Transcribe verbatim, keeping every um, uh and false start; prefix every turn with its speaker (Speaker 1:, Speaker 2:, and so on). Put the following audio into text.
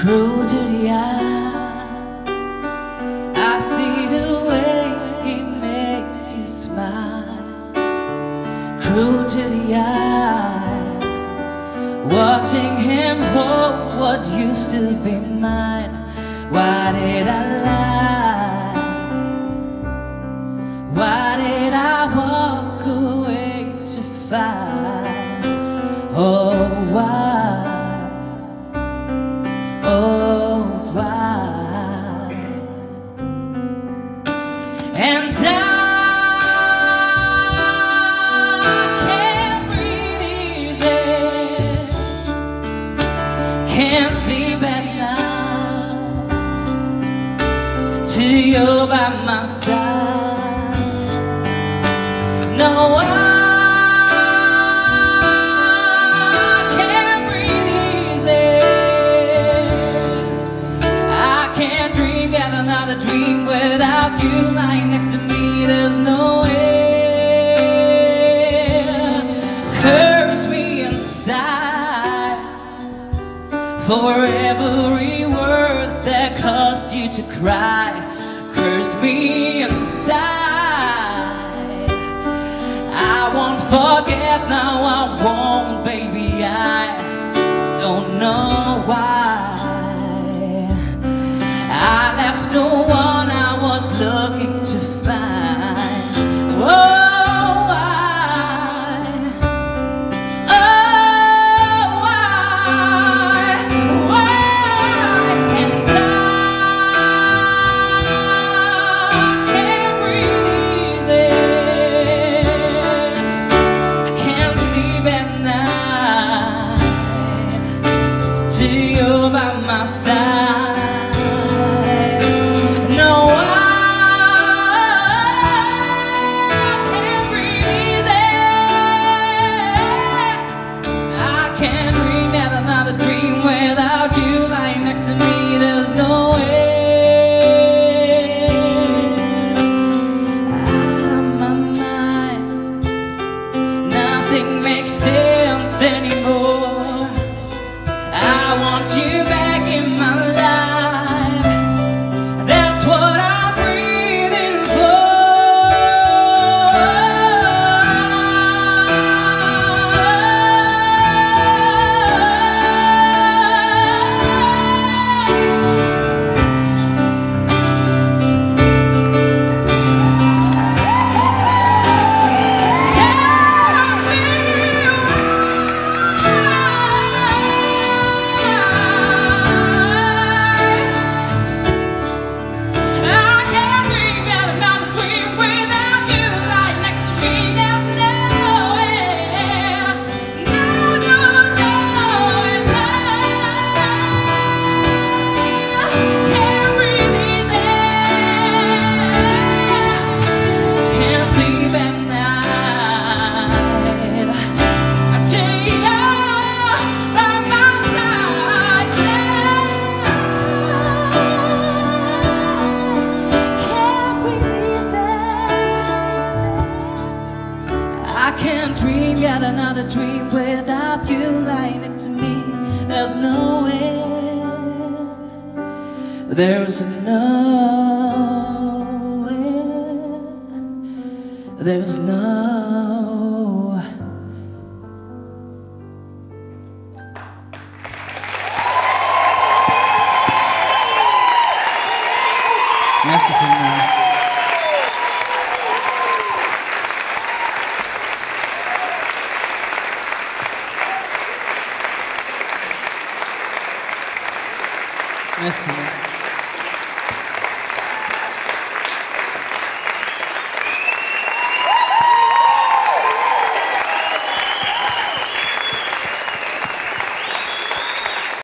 Speaker 1: cruel to the eye. I see the way he makes you smile, cruel to the eye. Watching him hold what used to be mine. Why did I lie? Why did I walk away to find? Oh, why? Oh, why? And I can't breathe easy, can't sleep at night till you're by my side. No, I dream without you lying next to me. There's no way. Curse me inside for every word that caused you to cry. Curse me inside. I won't forget now, I won't, baby. I don't know why I left the one I was looking to find. Oh, why? Oh, why? Why? And I can't breathe easy, I can't sleep at night till you're by my side. Without you lying next to me, there's no way. Out of my mind, nothing makes sense anymore. I want you back in my life. That's what I'm breathing for. I can't dream yet another dream without you lying next to me. There's no way. There's no way. There's no. Merci Fernand. Merci.